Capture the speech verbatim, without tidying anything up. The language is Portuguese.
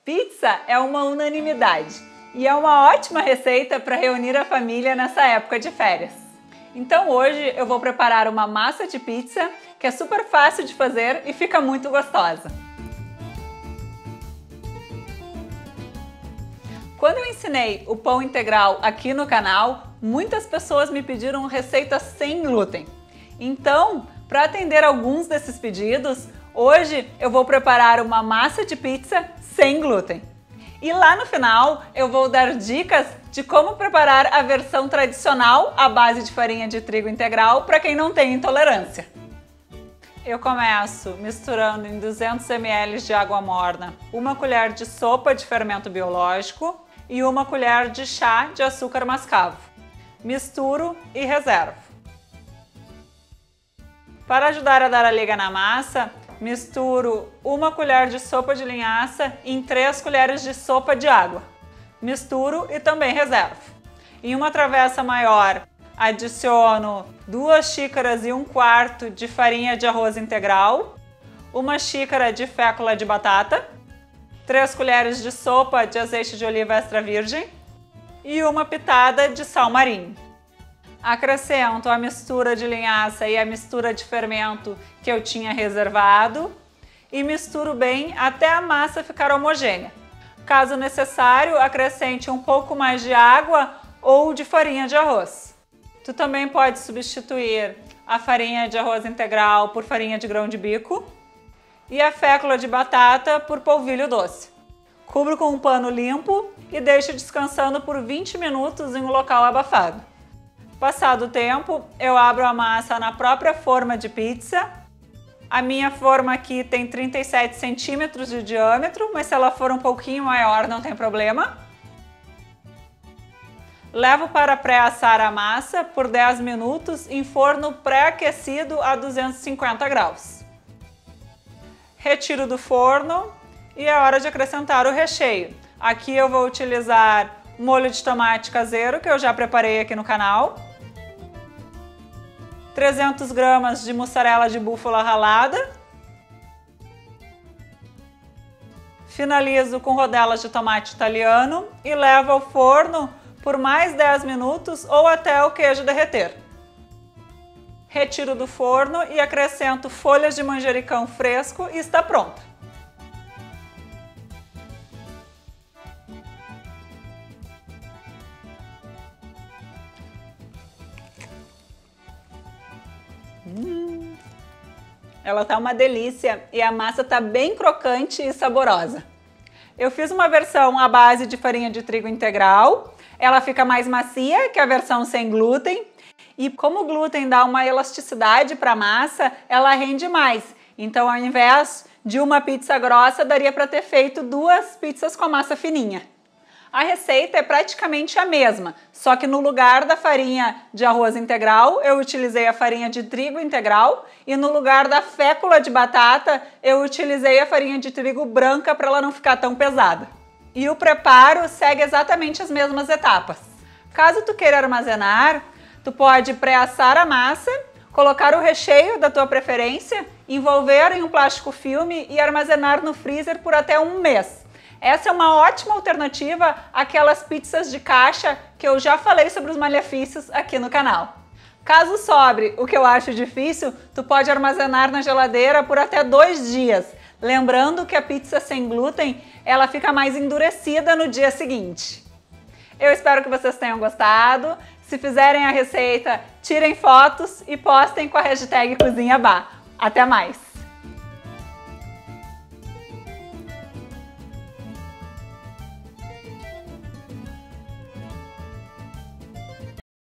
Pizza é uma unanimidade e é uma ótima receita para reunir a família nessa época de férias. Então hoje eu vou preparar uma massa de pizza que é super fácil de fazer e fica muito gostosa. Quando eu ensinei o pão integral aqui no canal, muitas pessoas me pediram receitas sem glúten. Então, para atender alguns desses pedidos, hoje eu vou preparar uma massa de pizza sem glúten. E lá no final eu vou dar dicas de como preparar a versão tradicional à base de farinha de trigo integral para quem não tem intolerância. Eu começo misturando em duzentos mililitros de água morna uma colher de sopa de fermento biológico e uma colher de chá de açúcar mascavo. Misturo e reservo. Para ajudar a dar a liga na massa, misturo uma colher de sopa de linhaça em três colheres de sopa de água. Misturo e também reservo. Em uma travessa maior, adiciono duas xícaras e um quarto de farinha de arroz integral, uma xícara de fécula de batata, três colheres de sopa de azeite de oliva extra virgem e uma pitada de sal marinho. Acrescento a mistura de linhaça e a mistura de fermento que eu tinha reservado e misturo bem até a massa ficar homogênea. Caso necessário, acrescente um pouco mais de água ou de farinha de arroz. Tu também pode substituir a farinha de arroz integral por farinha de grão de bico e a fécula de batata por polvilho doce. Cubro com um pano limpo e deixo descansando por vinte minutos em um local abafado. Passado o tempo, eu abro a massa na própria forma de pizza. A minha forma aqui tem trinta e sete centímetros de diâmetro, mas se ela for um pouquinho maior não tem problema. Levo para pré-assar a massa por dez minutos em forno pré-aquecido a duzentos e cinquenta graus. Retiro do forno e é hora de acrescentar o recheio. Aqui eu vou utilizar molho de tomate caseiro que eu já preparei aqui no canal. trezentas gramas de mussarela de búfala ralada. Finalizo com rodelas de tomate italiano e levo ao forno por mais dez minutos ou até o queijo derreter. Retiro do forno e acrescento folhas de manjericão fresco e está pronta. Hum, ela tá uma delícia e a massa tá bem crocante e saborosa. Eu fiz uma versão à base de farinha de trigo integral, ela fica mais macia que a versão sem glúten e como o glúten dá uma elasticidade para a massa, ela rende mais. Então ao invés de uma pizza grossa, daria para ter feito duas pizzas com a massa fininha. A receita é praticamente a mesma, só que no lugar da farinha de arroz integral, eu utilizei a farinha de trigo integral e no lugar da fécula de batata, eu utilizei a farinha de trigo branca para ela não ficar tão pesada. E o preparo segue exatamente as mesmas etapas. Caso tu queira armazenar, tu pode pré-assar a massa, colocar o recheio da tua preferência, envolver em um plástico filme e armazenar no freezer por até um mês. Essa é uma ótima alternativa àquelas pizzas de caixa que eu já falei sobre os malefícios aqui no canal. Caso sobre, o que eu acho difícil, tu pode armazenar na geladeira por até dois dias. Lembrando que a pizza sem glúten, ela fica mais endurecida no dia seguinte. Eu espero que vocês tenham gostado. Se fizerem a receita, tirem fotos e postem com a hashtag CozinhaBá. Até mais!